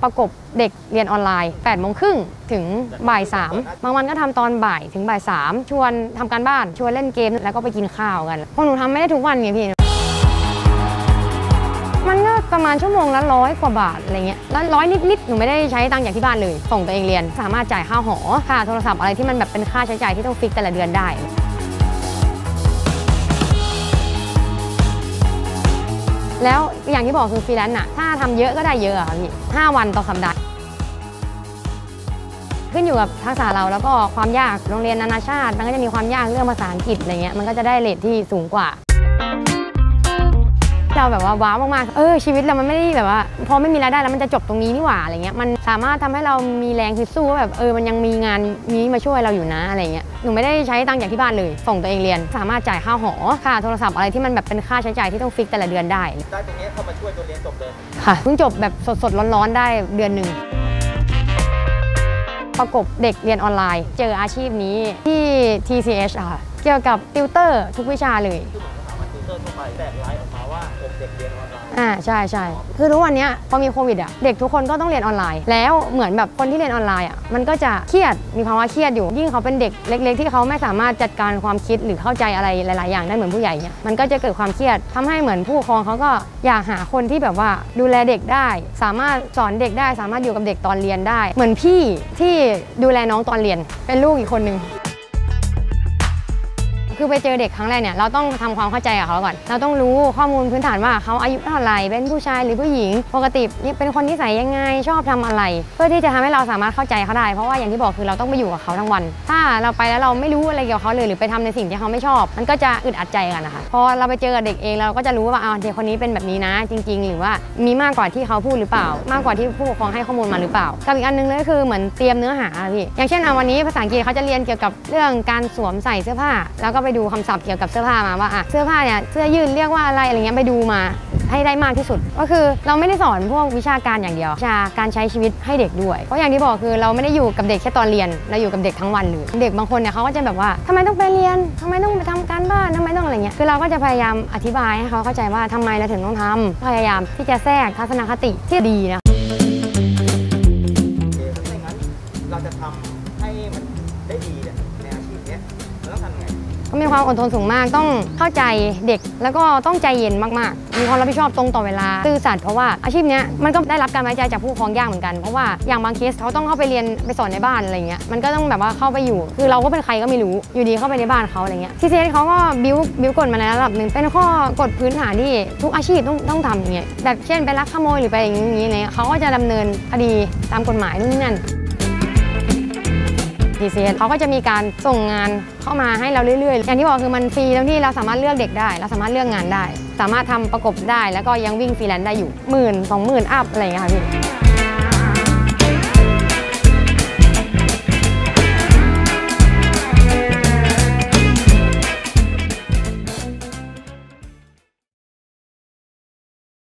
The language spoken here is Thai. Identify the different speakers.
Speaker 1: ประกบเด็กเรียนออนไลน์8:30 น.ถึงบ่าย 3บางวันก็ทำตอนบ่ายถึงบ่าย 3ชวนทำการบ้านชวนเล่นเกมแล้วก็ไปกินข้าวกันพวกหนูทำไม่ได้ทุกวันไงพี่มันก็ประมาณชั่วโมงละ100 กว่าบาทอะไรเงี้ยแล้ว100 นิดหนูไม่ได้ใช้ตังค์จากที่บ้านเลยส่งตัวเองเรียนสามารถจ่ายค่าหอค่าโทรศัพท์อะไรที่มันแบบเป็นค่าใช้จ่ายที่ต้องฟิกแต่ละเดือนได้แล้วอย่างที่บอกคือฟรีแลนซ์น่ะถ้าทำเยอะก็ได้เยอะค่ะพี่5 วันต่อสัปดาห์ขึ้นอยู่กับทักษะเราแล้วก็ความยากโรงเรียนนานาชาติมันก็จะมีความยากเรื่องภาษาอังกฤษอะไรเงี้ยมันก็จะได้เรทที่สูงกว่าเราแบบว่าว้าวมากๆชีวิตเรามันไม่ได้แบบว่าพอไม่มีรายได้แล้วมันจะจบตรงนี้นี่หว่าอะไรเงี้ยมันสามารถทำให้เรามีแรงฮึดสู้ว่าแบบมันยังมีงานนี้มาช่วยเราอยู่นะอะไรเงี้ยหนูไม่ได้ใช้ตังค์จากที่บ้านเลยส่งตัวเองเรียนสามารถจ่ายค่าหอค่าโทรศัพท์อะไรที่มันแบบเป็นค่าใช้จ่ายที่ต้องฟิกแต่ละเดือนได้
Speaker 2: ตรงนี้เข้ามาช่วยตัวเรียนจบเลย
Speaker 1: ค่ะเพิ่งจบแบบสดๆร้อนๆได้เดือนหนึ่งประกบเด็กเรียนออนไลน์เจออาชีพนี้ที่ TCH ค่ะเกี่ยวกับติวเตอร์ทุกวิชาเลย
Speaker 2: ติวเตอร์ทั่วไปแต่ไลน์ออกมาว่าเด็กเรียนออนไลน์
Speaker 1: ใช่คือทุกวันนี้พอมีโควิดเด็กทุกคนก็ต้องเรียนออนไลน์แล้วเหมือนแบบคนที่เรียนออนไลน์มันก็จะเครียดมีภาวะเครียดอยู่ยิ่งเขาเป็นเด็กเล็กๆที่เขาไม่สามารถจัดการความคิดหรือเข้าใจอะไรหลายๆอย่างได้เหมือนผู้ใหญ่เนี่ยมันก็จะเกิดความเครียดทำให้เหมือนผู้ปกครองเขาก็อยากหาคนที่แบบว่าดูแลเด็กได้สามารถสอนเด็กได้สามารถอยู่กับเด็กตอนเรียนได้เหมือนพี่ที่ดูแลน้องตอนเรียนเป็นลูกอีกคนนึงคือไปเจอเด็กครั้งแรกเนี่ยเราต้องทำความเข้าใจกับเขาก่อนเราต้องรู้ข้อมูลพื้นฐานว่าเขาอายุเท่าไหร่เป็นผู้ชายหรือผู้หญิงปกติเป็นคนนิสัยยังไงชอบทำอะไรเพื่อที่จะทำให้เราสามารถเข้าใจเขาได้เพราะว่าอย่างที่บอกคือเราต้องไปอยู่กับเขาทั้งวันถ้าเราไปแล้วเราไม่รู้อะไรเกี่ยวกับเขาเลยหรือไปทำในสิ่งที่เขาไม่ชอบมันก็จะอึดอัดใจกันนะคะพอเราไปเจอเด็กเองเราก็จะรู้ว่าเด็กคนนี้เป็นแบบนี้นะจริงๆหรือว่ามีมากกว่าที่เขาพูดหรือเปล่ามากกว่าที่ผู้ปกครองให้ข้อมูลมาหรือเปล่ากับอีกอันนึงเลยก็คือเหมือนเตรียมเนื้อหาพี่อย่างเช่นวันนี้ภาษาอังกฤษเขาจะเรียนเกี่ยวกับเรื่องการสวมใส่เสื้อผ้าแล้วก็ไปดูคำศัพท์เกี่ยวกับเสื้อผ้ามาว่าเสื้อผ้าเนี่ยเสื้อยืดเรียกว่าอะไรเงี้ยไปดูมาให้ได้มากที่สุดก็คือเราไม่ได้สอนพวกวิชาการอย่างเดียววิชาการใช้ชีวิตให้เด็กด้วยเพราะอย่างที่บอกคือเราไม่ได้อยู่กับเด็กแค่ตอนเรียนเราอยู่กับเด็กทั้งวันเลยเด็กบางคนเนี่ยเขาก็จะแบบว่าทำไมต้องไปเรียนทำไมต้องไปทำการบ้านทำไมต้องอะไรเงี้ยคือเราก็จะพยายามอธิบายให้เขาเข้าใจว่าทำไมเราถึงต้องทำพยายามที่จะแทรกทัศนคติที่ดีนะ
Speaker 2: ไม่งั้นเราจะทำให้มันได้ดีในอาชีพนี้เราต้องทำไง
Speaker 1: ก็มีความอดทนสูงมากต้องเข้าใจเด็กแล้วก็ต้องใจเย็นมากๆมีความรับผิดชอบตรงต่อเวลาซื่อสัตย์เพราะว่าอาชีพนี้มันก็ได้รับการไว้ใจจากผู้ปกครองยากเหมือนกันเพราะว่าอย่างบางเคสเขาต้องเข้าไปเรียนไปสอนในบ้านอะไรเงี้ยมันก็ต้องแบบว่าเข้าไปอยู่คือเราก็เป็นใครก็ไม่รู้อยู่ดีเข้าไปในบ้านเขาอะไรเงี้ยTCHเขาก็บิ้วกฎมาในระดับหนึ่งเป็นข้อกฎพื้นฐานที่ทุกอาชีพต้องทำอย่างเงี้ยแบบเช่นไปลักขโมยหรือไปอย่างนี้อะไรเขาก็จะดำเนินคดีตามกฎหมายนู่นนี่นั่นTCHเขาก็จะมีการส่งงานเข้ามาให้เราเรื่อยๆอย่างที่บอกคือมันฟรีตรงที่เราสามารถเลือกเด็กได้เราสามารถเลือกงานได้สามารถทำประกบได้แล้วก็ยังวิ่งฟรีแลนซ์ได้อยู่10,000 20,000 อัพอะไรอย่างเงี้ยค่ะพี่